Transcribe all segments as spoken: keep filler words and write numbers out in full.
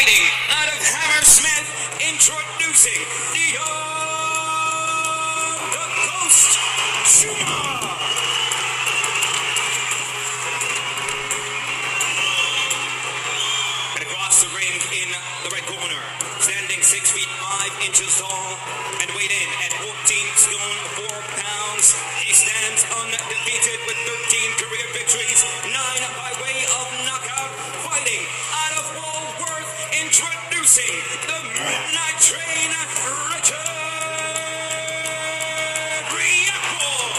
fighting out of Hammersmith, introducing Dion the Ghost Juma. And across the ring in the red corner, standing six feet five inches tall and weighed in at fourteen stone four pounds, he stands undefeated with thirteen career victories, nine by way of knockout, fighting out of Walworth, introducing the Midnight Train, Richard Riakporhe.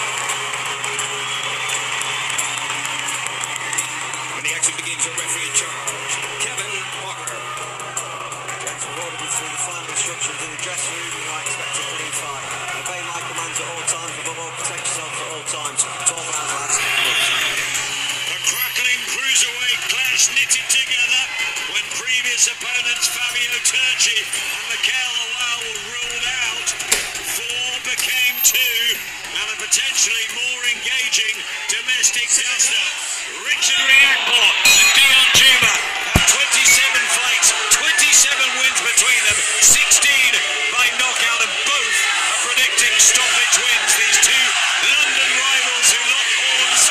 When the action begins, your referee in charge, Kevin Walker. Gets rewarded through the final instructions in the dressing room. You might expect a clean fight. Obey my commands at all times, above all, protect yourself at all times. twelve rounds, lads. A crackling cruiserweight clash knitted together when previous opponents Fabio Turchi and Mikel Lawal were ruled out. Four became two, and a potentially more engaging domestic duster. Richard Riakporhe and Dion Juma have twenty-seven fights, twenty-seven wins between them, sixteen by knockout, and both are predicting stoppage wins. These two London rivals who lock horns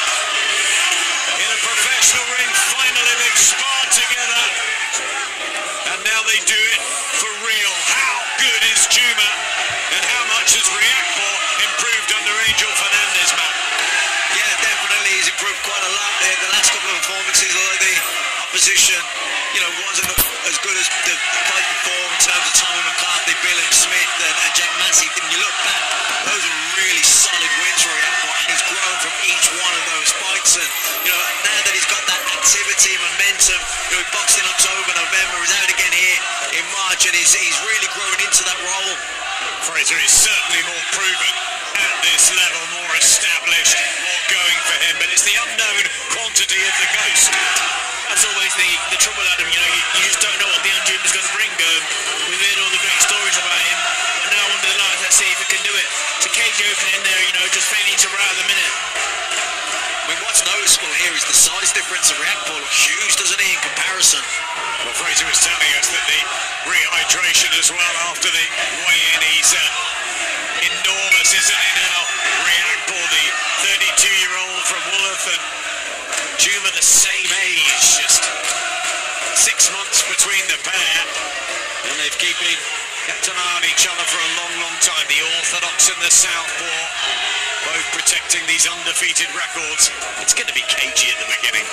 in a professional ring finally they've sparred together, and now they do it for real. How good is Juma, and how much has Riakporhe improved under Angel Fernandez, Matt? Yeah, definitely he's improved quite a lot there. The last couple of performances, although the opposition, you know, wasn't as good as the both before in terms of Tommy McCarthy, Billy Smith and, and Jack Massey. When you look back, those are really solid wins for Riakporhe, and he's grown from each one of those fights. And you know, now that he's got that activity, momentum, you know, he boxed in October, November, he's out again here in March, and he's, he's really grown into that role. Fraser is certainly more proven at this level, more established, more going for him, but it's the unknown quantity of the Ghost. That's always the, the trouble, Adam, you know, you, you just don't know what Dion Juma is going to bring. Um, we've heard all the great stories about him, but now under the lights, let's see if he can do it. It's a cage opening there, you know, just failing to right at the minute. I mean, what's noticeable here is the size difference of Riakporhe looks huge, doesn't he, in comparison? Well, Fraser was telling us that the rehydration as well after the weigh-in, he's uh, enormous, isn't he now? Riakporhe, the thirty-two-year-old from Walworth, and Juma the same age, just six months between the pair, and they've keeping kept an eye on each other for a long, long time. The Orthodox and the Southpaw, both protecting these undefeated records. It's going to be cagey at the beginning.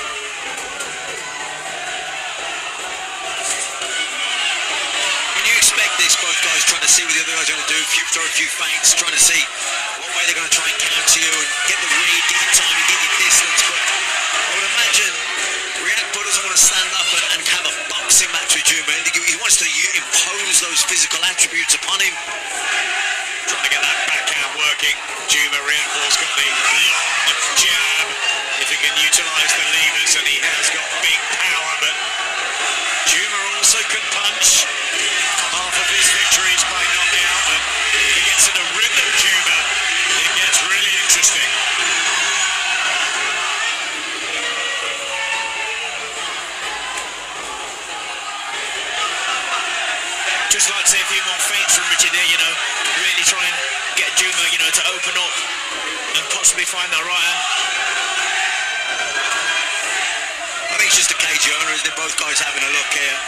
When you expect this, both guys trying to see what the other guys are going to do, few, throw a few feints, trying to see what way they're going to try and counter you and get the read, get your timing, get your distance. But I would imagine Riakporhe doesn't want to stand up and, and have a boxing match with Juma. He wants to impose those physical attributes upon him. Trying to get that backhand working. Juma, Riakporhe's got the long jab. If he can utilise the levers, and he has got big power, but Juma also can punch. Half of his victories by knockout, and if he gets in a rhythm, Juma, it gets really interesting. Just like to see a few more feints from Richard here, you know, really try and get Juma, you know, to open up and possibly find that right hand. I think it's just a cage owner, isn't it? Both guys having a look here.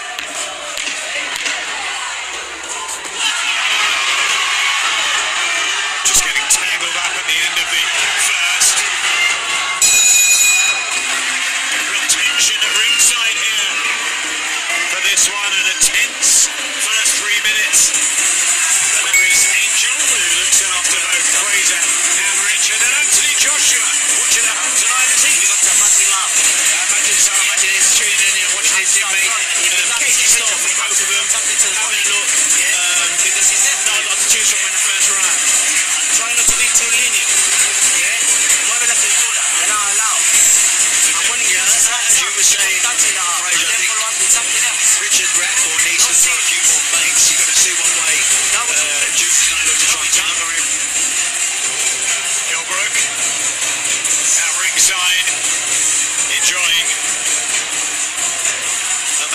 Just getting tangled up at the end of the first. Real tension at ringside here for this one, and a tense first three minutes. But there is Angel, who looks after both Fraser and Richard, and Anthony Joshua watching at home tonight, is he? We've got to Matty Love. I imagine so. I imagine he's tuning in and watching his teammate. Um, cagey start from both of them. Having a look. Um, because he's not a lot to choose from in the first round. Trying not to be too lenient. Yeah? Mueve la cintura. De lado a lado. As you were saying, Fraser, I think Richard Riakporhe needs to throw a few more feints. You've got to see what way uh, Juma's going to look to try and counter him. Gilbrook at ringside, enjoying a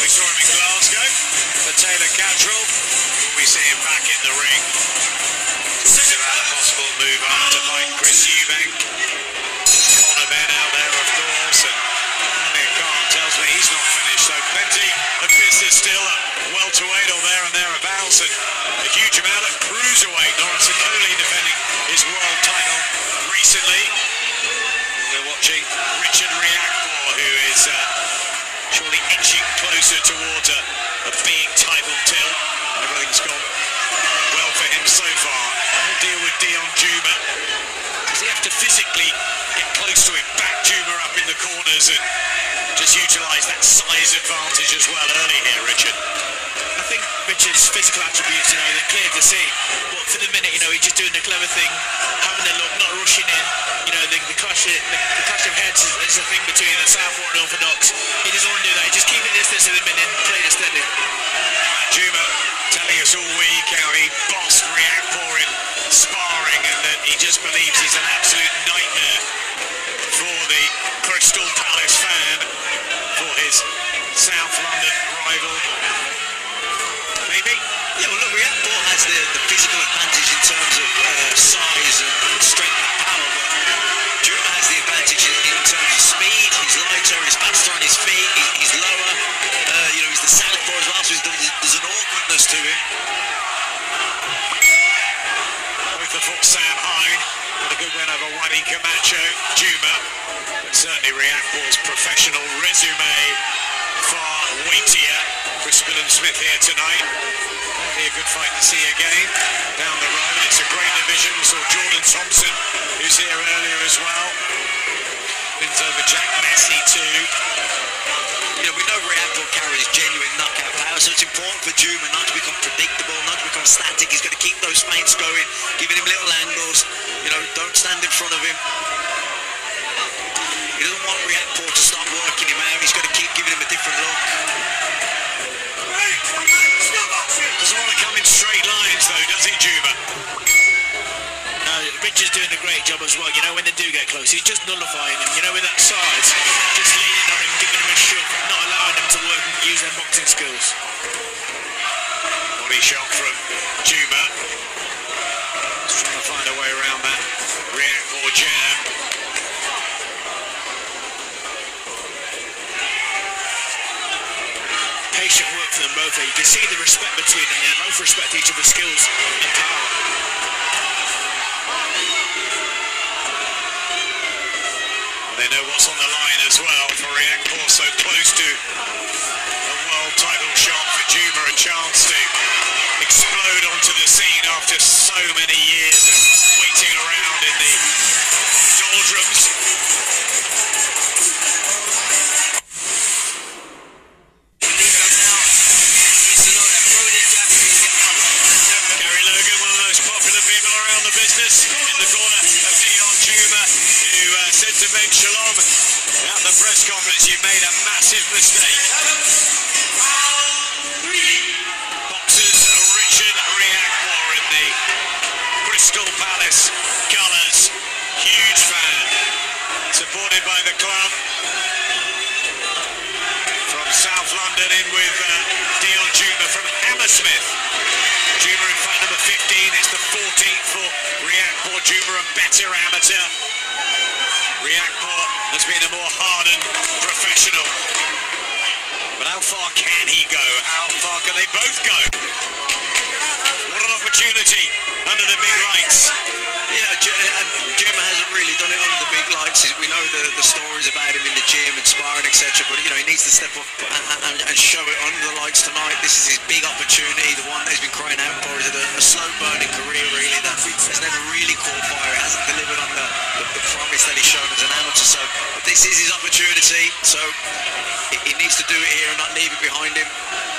we saw him in Glasgow for Taylor Cattrall. Will we see him back in the ring? Talks about a possible move up to fight Chris Eubank. Conor Benn out there, of course, and Amir Khan tells me he's not finished, so plenty of business still at welterweight or there and thereabouts, and a huge amount of cruiserweight. Lawrence Okoli defending his world title recently. We're watching Richard Riakporhe, who is uh, surely inching closer towards a, a big title tilt. Everything's gone well for him so far. We'll deal with Dion Juma. Does he have to physically get close to him, back Juma up in the corners and just utilise that size advantage as well early here, Richard? I think Richard's physical attributes, you know, they're clear to see. But for the minute, you know, he's just doing the clever thing, having a look, not rushing in. You know, the, the, clash, the, the clash of heads is, is a thing between the Southpaw and Orthodox. He doesn't want to do that. He's just keeping distance at the minute, playing it steady. Juma telling us all week how he bossed Riakporhe in sparring and that he just believes he's an absolute nightmare for the Crystal Palace fan, for his South London rival. Maybe? Yeah, well, look, Riakporhe has the, the physical advantage in terms of uh, size and strength and power, but Juma has the advantage in, in terms of speed. He's lighter, he's faster on his feet, he, he's lower. Uh, you know, he's the southpaw as well, so there's, there's an awkwardness to him. Both the foot Sam Hine, with a good win over Wadi Camacho. Juma, but certainly Riakporhe's professional resume far weightier. Chris Smith here tonight. That'll be a good fight to see again down the road. It's a great division. We saw Jordan Thompson, who's here earlier as well. Wins over Jack Massey too. You know, we know Riakporhe carries genuine knockout power, so it's important for Juma not to become predictable, not to become static. He's got to keep those feints going, giving him little angles. You know, don't stand in front of him. He doesn't want Riakporhe to stop working him out. He's got to keep giving him a different look. Doesn't want to come in straight lines though, does he, Juma? No, Richard's doing a great job as well. You know, when they do get close, he's just nullifying him. You know, with that size, just leaning on him, giving him a shove, not allowing him to work and use their boxing skills. Body shot from Juma. Just trying to find a way around that Riakporhe jam. Patient work for them both. You can see the respect between them. They both respect each other's skills and power. They know what's on the line as well for Riakporhe, so close to a world title shot for Juma, a chance to explode onto the scene after so many years of waiting around in the doldrums. Gary Logan, one of the most popular people around the business, in the corner of Dion Juma, who uh, said to Ben Shalom at the press conference, "You made a massive mistake." Boxers Richard Riakporhe in the Crystal Palace colours, huge fan, supported by the club. From South London in with uh, Dion Juma from Hammersmith. Juma in fight number fifteen, it's the fourteenth for Riakporhe. Juma a better amateur. Riakporhe has been a more hardened professional. But how far can he go? How far can they both go? What an opportunity under the big lights. Yeah, Juma hasn't really done it under the big lights. We know the, the stories about him in the gym and sparring, et cetera. But, you know, he needs to step up and, and, and show it under the lights tonight. This is his big opportunity, the one that he's been crying out for. He's had a, a slow-burning career, really, that has never really caught fire. It hasn't delivered on the, the, the promise that he's shown as an amateur. So, but this is his opportunity. So, he, he needs to do it here and not leave it behind him.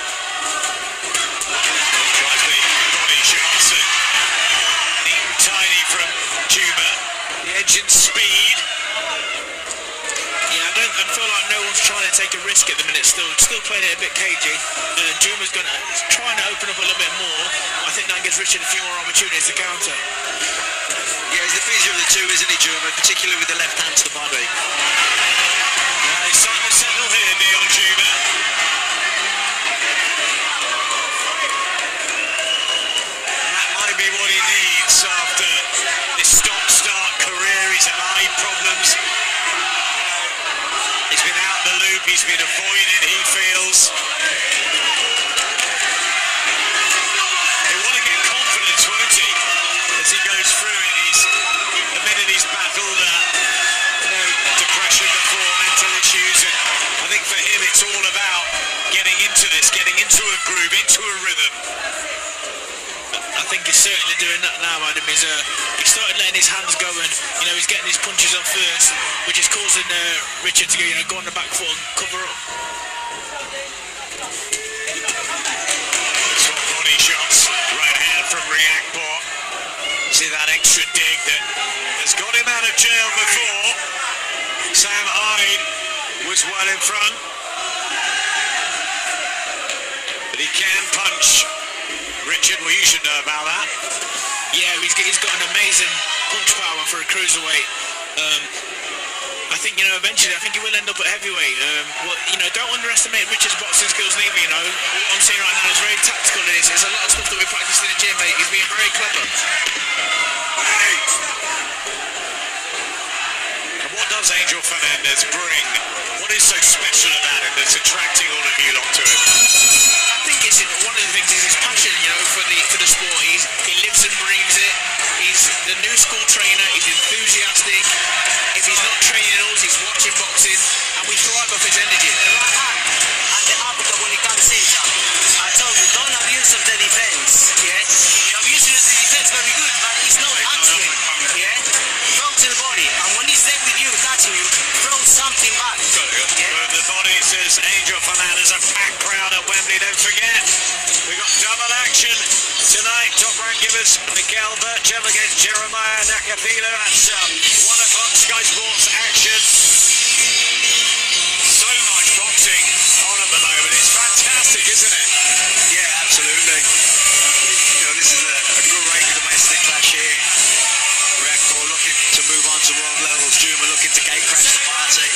Tries the body shots and neat and tidy from Juma. The edge in speed. Yeah, I don't I feel like no one's trying to take a risk at the minute. Still, still playing it a bit cagey. Uh, Juma's going to trying to open up a little bit more. I think that gives Richard a few more opportunities to counter. Yeah, he's the busier of the two, isn't he, Juma? Particularly with the left hand to the body. Yeah, he's starting to settle here, Dion Juma. been avoided, he feels. He'll want to get confidence, won't he, as he goes through it. He's admitted he's battled uh, you know, depression before, mental issues, and I think for him it's all about getting into this, getting into a groove, into a rhythm. I think he's certainly doing that now, Adam. He's, uh, he started letting his hands go, and you know he's getting his punches off first, which is causing uh, Richard to you know go on the back foot and cover up. Swap body shots, right hand from Riakporhe. See that extra dig that has got him out of jail before. Sam Hyde was well in front, but he can punch. Richard, well, you should know about that. Yeah, he's, he's got an amazing punch power for a cruiserweight. Um, I think, you know, eventually, I think he will end up at heavyweight. Um, well, you know, don't underestimate Richard's boxing skills neither, you know. What I'm seeing right now is very tactical in this. There's a lot of stuff that we practice in the gym, mate. He's being very clever. And what does Angel Fernandez bring? What is so special about him that's attracting all of you lot to him? I think it's one of the things is his passion, you know, for the for the sport. He's, he lives and breathes it. He's the new school trainer. He's enthusiastic. If he's not training us, he's watching boxing, and we thrive off his energy. The right hand and the uppercut when he comes in, John. I told you, don't abuse of the defense. Yeah, he abuses the defense very good, but he's not answering. Yeah, throw to the body, and when he's there with you, touching you, throw something back. Yeah. The body says Angel Fernandez, a packed crowd at Wembley. Don't forget, we got double action tonight. Top rank givers Mikael Berchel against Jeremiah Nakathila. That's um, one o'clock Sky Sports action. So much boxing on at the moment. It's fantastic, isn't it? Yeah, absolutely. You know, this is a, a great domestic clash here. Riakporhe looking to move on to world levels. Juma looking to gate crash the party.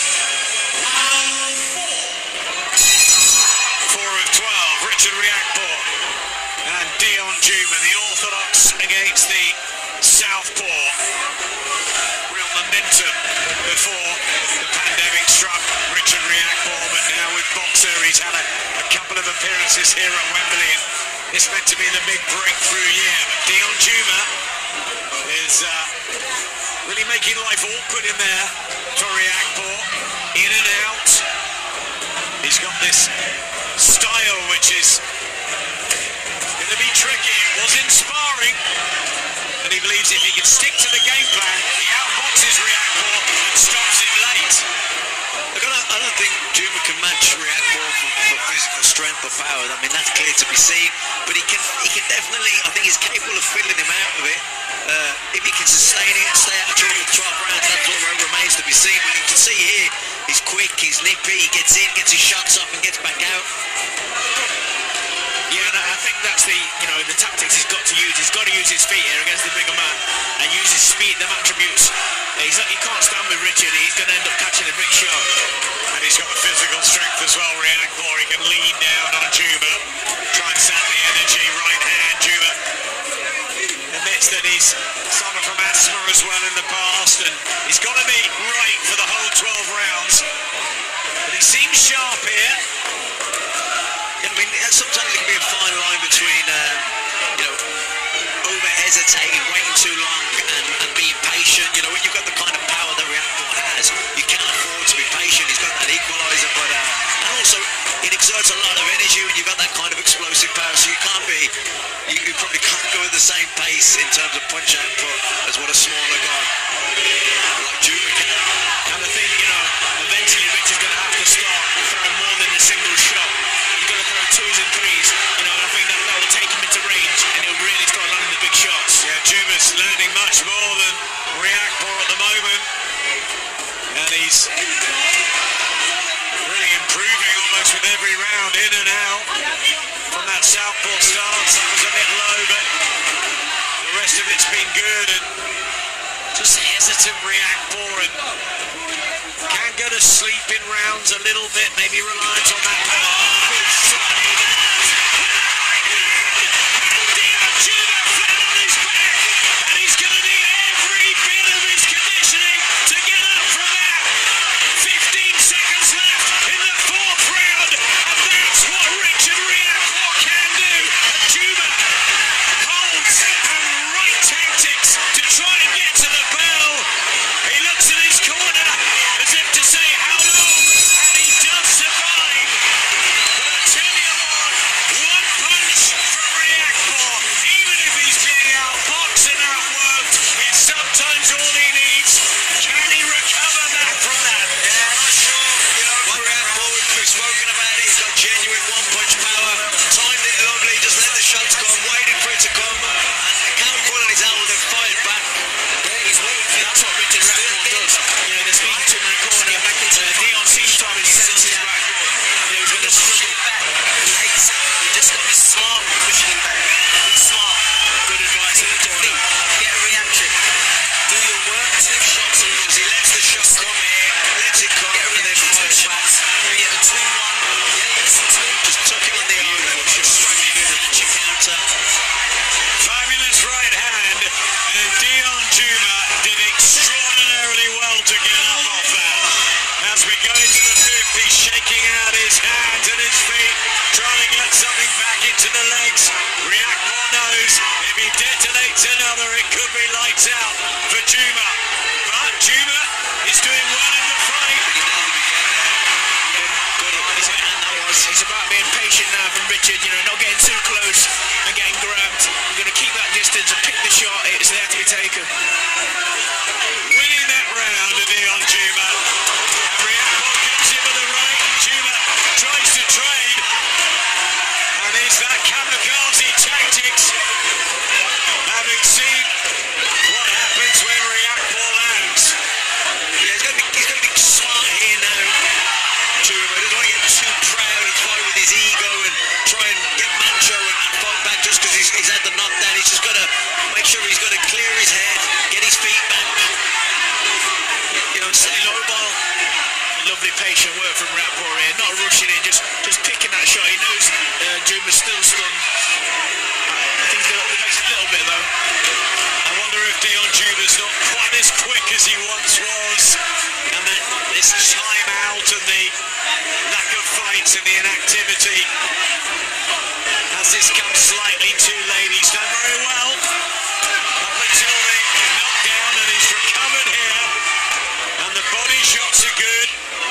Four of twelve, Richard Riakporhe and Dion Juma, the orthodox against the southpaw. Real momentum before the pandemic struck Richard Riakporhe, but now with Boxer, he's had a, a couple of appearances here at Wembley, and it's meant to be the big breakthrough year. But Dion Juma is uh, really making life awkward in there for Riakporhe, in and out. He's got this style which is going to be tricky. It was in sparring, and he believes if he can stick to the game plan, he outboxes Riakporhe and stops him late. Look, I don't, I don't think Juma can match Riakporhe for, for physical strength or power. I mean, that's clear to be seen. But he can, he can definitely, I think he's capable of filling him out of it. Uh, if he can sustain it and stay out of trouble for twelve rounds, that's what remains to be seen. But you can see here, he's quick, he's nippy, he gets in, gets his shots up and gets back out. Yeah, and I think that's the, you know, the tactics he's got to use. He's got to use his feet here against the bigger man and use his speed, them attributes. He's not, he can't stand with Richard. He's going to end up catching a big shot. And he's got the physical strength as well, Riakporhe. He can lean down on Juma, try and sap the energy, right hand. Juma admits that he's suffered from asthma as well in the past, and he's got to be right for the whole twelve rounds. But he seems sharp here. I mean, sometimes it can be a fine line between, um, you know, over-hesitating, waiting too long, and, and being patient. You know, when you've got the kind of power that Riakporhe has, you can't afford to be patient. He's got that equaliser, but uh, and also it exerts a lot of energy when you've got that kind of explosive power. So you can't be, you, you probably can't go at the same pace in terms of punch output as what a smaller guy like Juma can. And I think, you know, eventually Richard's going to have to start throwing more than a single shot. He's going to throw twos and threes, you know, and I think that, that will take him into range, and he'll really start landing the big shots. Yeah, Juma's learning much more than Riakporhe at the moment, and he's really improving almost with every round, in and out from that southpaw stance. That was a bit low, but the rest of it's been good, and just hesitant Riakporhe, and can go to sleep in rounds a little bit, maybe reliant on that power. Fourth with one punch power, timed it lovely, just let the shots come, waited for it to come, and Cam Quillan is able to fight back. Yeah, he's waiting for that's what Richard Rathbone does. You know, they're speaking to him in the corner. Uh, Dion seems to have his senses back. You know, he's going to struggle. He hates it. You just got to be smart with pushing him back. Be smart. Good advice in the corner. Get a reaction. Do your work. Two shots and He lets the shot come in, lets it come, get a and then reaction. Two fires back. shots. Get a two one. Yeah, listen to him. Just tuck it on the arm and go straight into the punch counter. Fabulous right hand, and Dion Juma did extraordinarily well to get up off that. As we go into the fifth, he's shaking out his hands and his feet, trying to get something back into the legs. Riakporhe knows if he detonates another, it could be lights out for Juma. But Juma is doing well in the fight. It's about being patient now from Richard, you know, not getting too close and getting grabbed. You're going to keep that distance and pick the shot. It's there to be taken. Winning that round, Dion Juma. And Riakporhe comes in with the right, and Juma tries to trade. And it's that kamikaze tactics. Having seen what happens when Riakporhe lands. Yeah, he's got to be, he's got to be smart here now. Juma doesn't want to get too proud and fight with his ego and try and get macho and, and fight back just because he's, he's had the knockdown. He's just got to make sure he's got to clear his head, get his feet back. You know, stay low ball. Lovely patient work from Rathbone here, not rushing in, just just picking that shot. He knows uh, Juma's still stunned. I think he's going to make a little bit though. I wonder if Dion Juma's not quite as quick as he once was. And that this time out and the lack of fights and the inactivity has this come slightly too late. He's done very well up until the knockdown, and he's recovered here, and the body shots are good.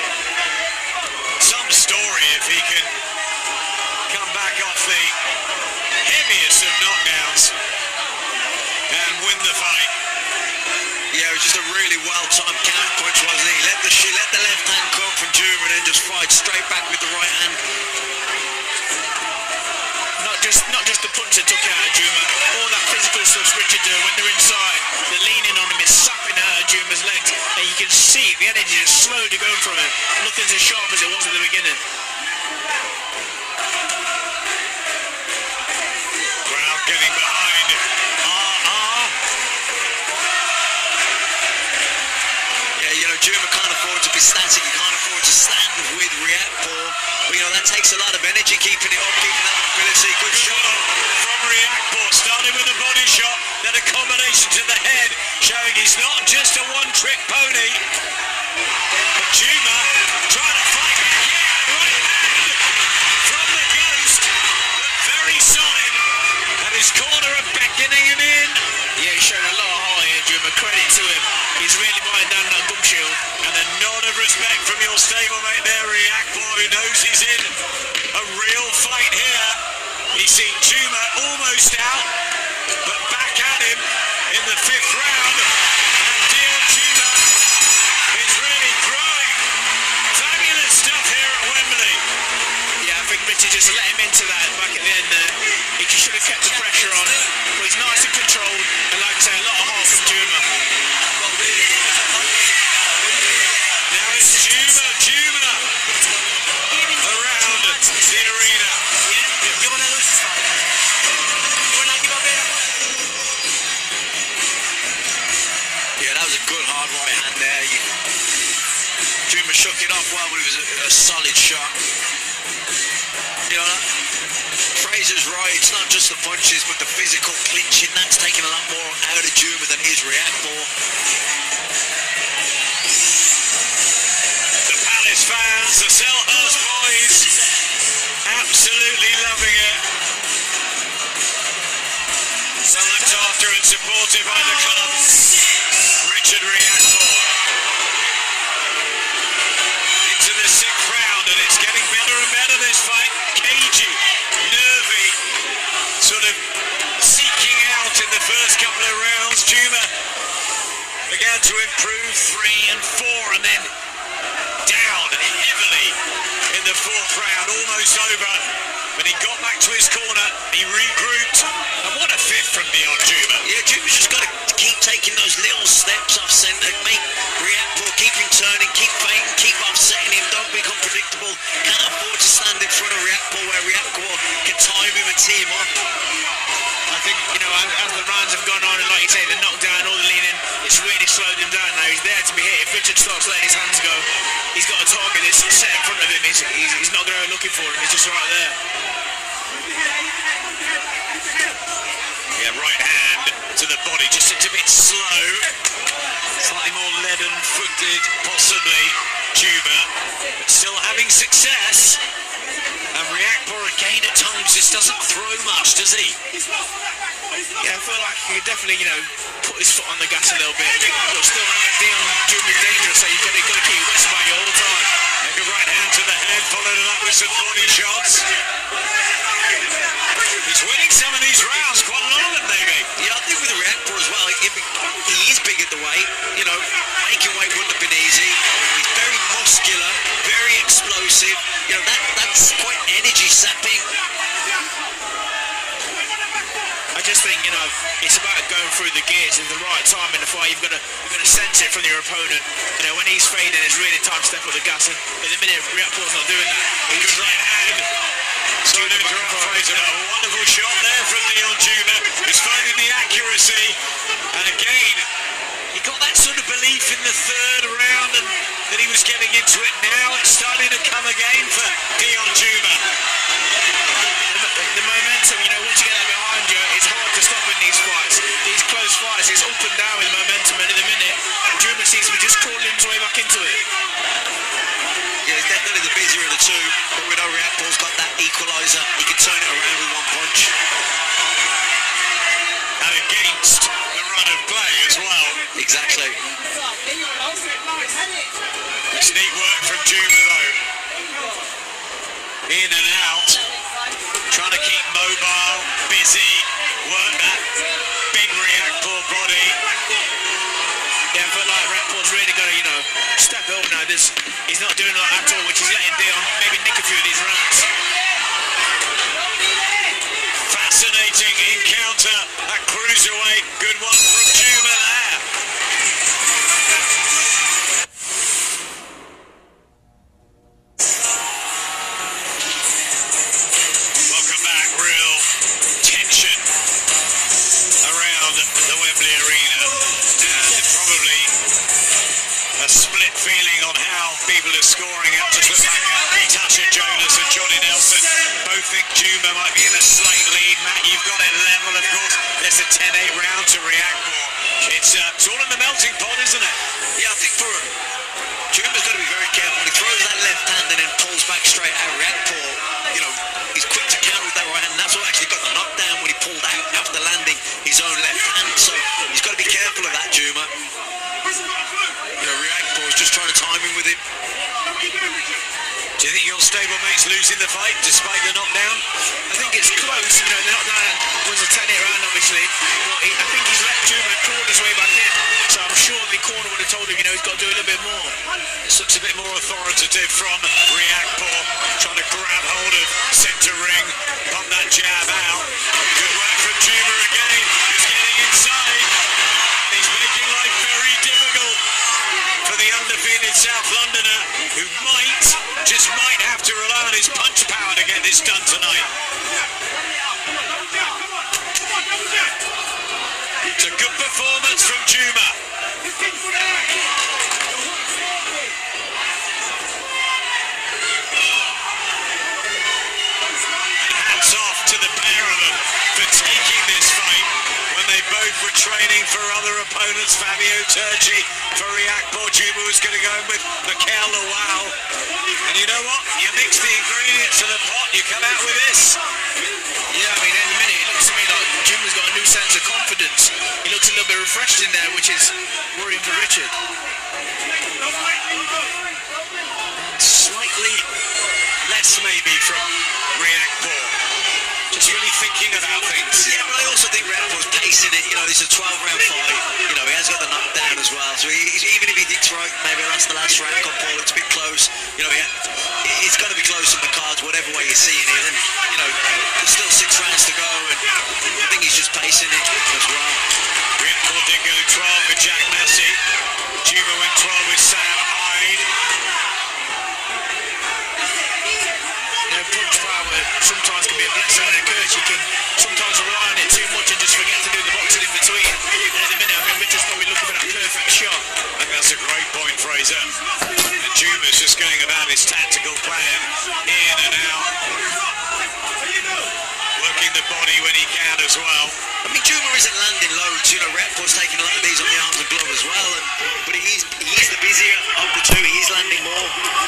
Some story if he can come back off the heaviest of knockdowns and win the fight. Yeah, it was just a really well-timed counter punch, wasn't it? He let the, she let the left hand come from Juma and then just fight straight back with the right hand. Not just not just the punch that took out of Juma, all that physical stuff Richard do when they're inside, they're leaning on him, it's sapping out of Juma's legs, and you can see the energy is slowly going from him. Nothing's as sharp as it was at the beginning. Crowd getting behind. Ah, ah. Yeah, you know, Juma can't afford to be static. He can't afford to stand with Riakporhe. But, you know, that takes a lot of energy, keeping it up, keeping that mobility. Good Good shot. shot from Riakporhe, starting with a body shot, then a combination to the head, showing he's not just a one-trick pony. But Juma trying to fight back here. Right hand from the Ghost, but very solid. And his corner are beckoning him in. Yeah, he's showing a lot of heart here, Juma. Credit to him. He's really biting down that gum shield. And a nod of respect from your stablemate there, Riakporhe, who knows he's in a real fight here. He's seen Juma almost out, but back at him in the fifth round. And Dion Juma is really growing. Fabulous stuff here at Wembley. Yeah, I think Richard just let him into that back at the end there. He should have kept the pressure on him. But he's nice and controlled, and like I say, a lot of heart from Juma. Now it's Juma, Juma around the arena. You want to lose this fight? You want to give up here? Yeah, that was a good hard right hand there. You, Juma shook it off well, but it was a, a solid shot. You know, that, Fraser's right, it's not just the punches, but the physical clinching, that's taken a lot more out of Juma than his Riakporhe. The Palace fans, the Selhurst boys, absolutely loving it. Well looked after and supported by the club. Richard Riakporhe. Into the sixth round, and it's getting better and better, this fight. Cagey, nervy, sort of seeking out in the first couple of rounds. Juma began to improve three and four, and then down heavily in in the fourth round, almost over. But he got back to his corner, he regrouped, and what a fifth from Dion Juma. Yeah, Juma's just got to keep taking those little steps off centre, make Riakporhe keep him turning, keep feinting, keep upsetting him, don't become predictable. Can't afford to stand in front of Riakporhe where Riakporhe can time him and tee him up. I think, you know, as, as the rounds have gone on, and like you say, the knockdown, all the leaning, it's really slowed him down now. He's there to be hit. If Richard starts letting his hands go, he's got a target that's set in front of him. He's, he's, he's not going to go looking for him. He's just right there. Yeah, right hand to the body, just a bit slow. Slightly more leaden-footed, possibly, Juma. But still having success. And Riakporhe again at times just doesn't throw much, does he? Yeah, I feel like he could definitely, you know, put his foot on the gas a little bit. But still, Dion Juma's dangerous, so you've got to, got to keep your wits about you all the time. Make a right hand to the head, followed it up with some body shots. He's winning some of these rounds, quite a lot of them, maybe. Yeah, I think with Riakporhe as well, he, he is big at the weight. You know, making weight wouldn't have been easy. He's very muscular, very explosive. You know, that that's quite energy sapping. I just think, you know, it's about going through the gears at the right time in the fight. You've got to, you've got to sense it from your opponent. You know, when he's fading, it's really time to step up the gas. And at the minute, Riakporhe's not doing that. Good right hand. Sorry to interrupt, Fraser. A wonderful shot there from Dion Juma. He's finding the accuracy. And again, he got that sort of belief in the third round and that he was getting into it now. It's starting to come again for Dion Juma. The, the momentum, you know, once you get that behind you, it's hard to stop in these fights. These close fights, it's up and down with momentum. And in a minute, Juma seems to be just crawling his way back into it. Yeah, he's definitely the busier of the two, but we know Riakporhe's got that equaliser. He can turn it around with one punch. And against the run of play as well. Exactly. It's neat work from Juma though. In and out. Trying to keep mobile, busy, work that big Riakporhe body. Yeah, I feel like Riakporhe's really got to, you know, step up now. There's, he's not doing that at all, which is letting Dion maybe nick a few of these rounds. Fascinating encounter at cruiserweight. Good one from Juma there. Welcome back. Real tension around the Wembley Arena. And probably a split feeling on how people are scoring out. Just look back at Tasha Jonas and Johnny Nelson. Both think Juma might be in a slight lead. Matt, you've got it level, of course. There's a ten eight round to Riakporhe. It's, uh, it's all in the melting pot, isn't it? Yeah, I think for Juma's got to be very careful. He throws that left hand and then pulls back straight out. Riakporhe, you know, he's quick to counter with that right hand. And that's what actually got the knockdown when he pulled out after landing his own left hand. So he's got to be careful of that, Juma. You know, Riakporhe's just trying to time him with it. Do you think your stablemate's losing the fight despite the knockdown? I think it's close, you know, the knockdown was a ten eight round, obviously. But he, I think he's let Juma crawl his way back in. So I'm sure the corner would have told him, you know, he's got to do a little bit more. This looks a bit more authoritative from Riakporhe, trying to grab hold of centre ring, pump that jab out. Good work from Juma again. He's getting inside. And he's making life very difficult for the undefeated South Londoner, who might, just might have to rely on his punch power to get this done tonight. It's a good performance from Juma. Hats off to the pair of them for taking this fight when they both were training for other opponents. Fabio Turchi for Riakporhe. Juma was going to go in with Mikael Lawal. And you know what? You mix the ingredients to the pot, you come out with this. Yeah, I mean, in a minute, it looks to me like Juma's got a new sense of confidence. He looks a little bit refreshed in there, which is worrying for Richard. Slightly less maybe from Riakporhe. Just Reatpor's really thinking about things. Yeah, but I also think Reatpor's pacing it. You know, this is a twelve round fight. You know, he has got the knockdown as well. So he, even if he thinks, right, maybe that's the last round, got Paul, it's a bit close. You know, he, it's going to be close on the cards, whatever way you're seeing it. And, you know, there's still six rounds to go. And I think he's just pacing it as well. Reatpor did go twelve with Jack Massey. Juma went twelve with Sam Hyde. You know, punch power sometimes can be a blessing and a curse. You can sometimes rely on it too much and just forget to do the boxing in between. And at the minute, I think Richard's probably looking for that perfect shot. I think that's a great point, Fraser. And Juma's just going about his tactical plan, in and out, working the body when he can as well. I mean, Juma isn't landing loads. You know, Reatpor's taking a lot of these on the arms and glove as well. And, but he is, he is the busier of the two. He is landing more.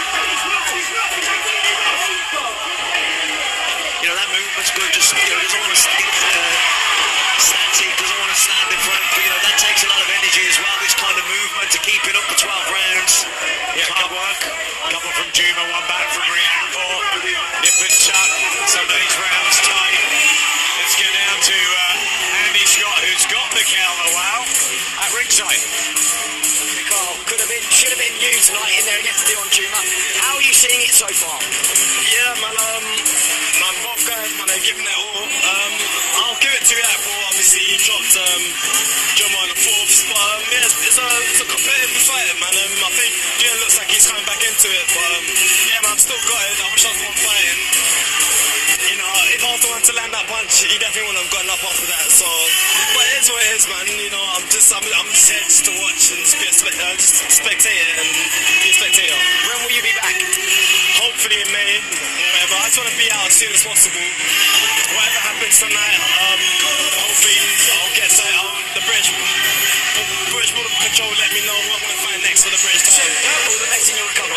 You know, that movement's good. Just, you know, doesn't want to stick, uh, static, doesn't want to stand in front. But, you know, that takes a lot of energy as well, this kind of movement, to keep it up for twelve rounds. Yeah, Hard couple, work. couple from Juma, one back from Reatpor. Nip and tuck, some of these rounds tight. Let's get down to uh, Andy Scott, who's got the Calawau at ringside. Carl, could have been, should have been you tonight in there against Dion Juma. How are you seeing it so far? Yeah, man, um, man, both guys, man, they're giving it all. Um, I'll give it to Reatpor. Obviously, he dropped um, Juma on the fourth, but um, yeah, it's, it's, a, it's a competitive fight, man. Um, I think Dion looks like he's coming back into it, but um, yeah, man, I'm still got it. I wish I was one fighting. You know, if I was the one to land that punch, he definitely wouldn't have gotten up after that. So, but it is what it is, man. You know, I'm just, I'm, I'm just here just to watch and just be a spe- uh, just spectator and be a spectator. When will you be back? Hopefully in May or whatever. I just want to be out as soon as possible. Whatever happens tonight, um, hopefully I'll get so out the bridge. British Border Control let me know what I'm going to fight next for the British title. All the best in your recovery.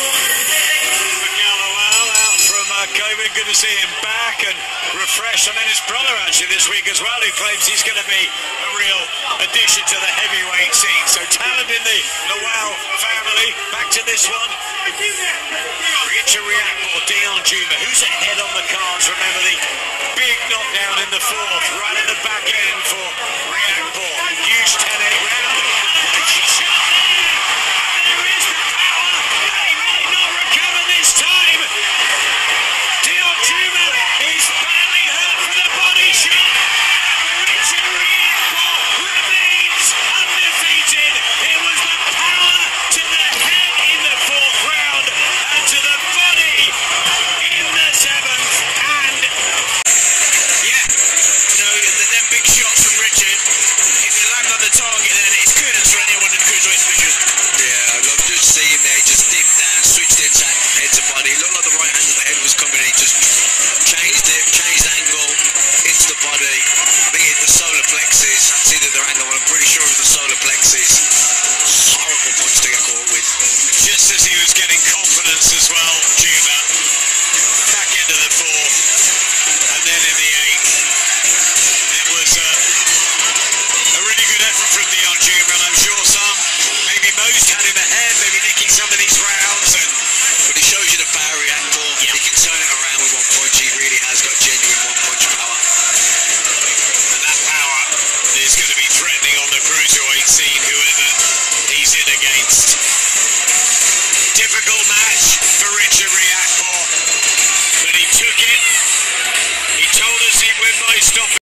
Calawau out from uh, COVID. Good to see him back and refreshed. And then his brother actually this week as well, who claims he's going to be a real addition to the heavyweight scene. So talent in the Lawau family. Back to this one. Richard Reatpor, Dion Juma. Who's ahead on the cards? Remember the big knockdown in the fourth, right at the back end for Reatpor. Huge ten eight round. Big shot. There is the power. He might not recover this time. Dion Juma is badly hurt from the body shot. Richard Reatpor remains undefeated. It was the power to the head in the fourth round and to the body in the seventh. And Yeah, you know, the, them big shots from Richard, if they land on the target, then it's kudos for anyone in the cruiserweight division. Yeah, I love just seeing there. He just dipped down, switched the attack from head to body. It looked like the right hand of the head was coming. He just changed it, changed angle into the body. I think it hit the solar plexus. That's either the angle, but I'm pretty sure it was the solar plexus. Horrible punch to get caught with. just as he was getting confidence as well, Juma, back into the fourth, and then in the eighth, it was a, a really good effort from Dion Juma, and I'm sure some, maybe most, had in the head, maybe nicking some of these rounds. And But it shows you the power he had for. He can turn it around with one punch. He really has got genuine one punch power. And that power is going to be threatening on the cruiserweight scene, whoever he's in against. Difficult match for Richard Reatpor, but he took it. He told us he'd win by stopping.